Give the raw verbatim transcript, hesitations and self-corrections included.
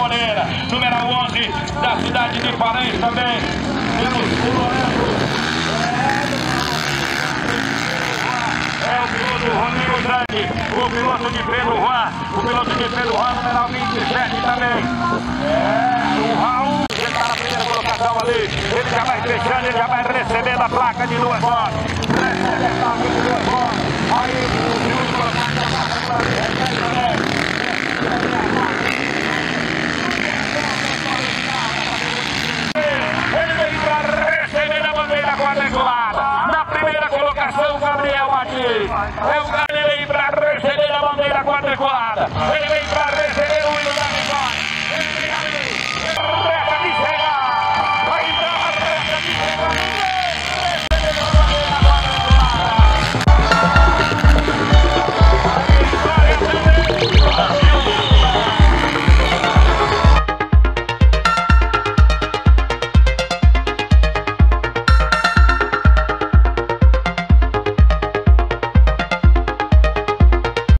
Moreira, número onze da cidade de Paranhos também. Temos o Lourenço. É o piloto Rodrigo Grande, o piloto de Pedro Juan, o piloto de Pedro Juan, número vinte e sete também. É, o Raul, ele está na primeira colocação ali, ele já vai fechando, ele já vai recebendo a placa de duas horas. Recebe a placa de duas horas. Aí, o segundo colocado da placa para ele, ele vem para receber a bandeira quadriculada. Na primeira colocação, Gabriel Martins. É o cara, ele vem para receber a bandeira quadriculada. Ele